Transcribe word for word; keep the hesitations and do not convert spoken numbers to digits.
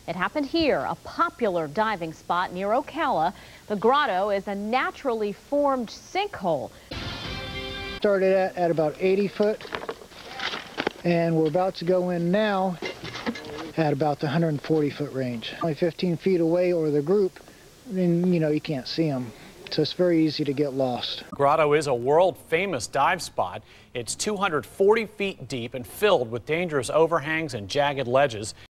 It happened here, a popular diving spot near Ocala. The grotto is a naturally formed sinkhole. Started at, at about eighty foot, and we're about to go in now at about the one hundred forty foot range. Only fifteen feet away, or the group, then you know you can't see them. So it's very easy to get lost. Grotto is a world-famous dive spot. It's two hundred forty feet deep and filled with dangerous overhangs and jagged ledges.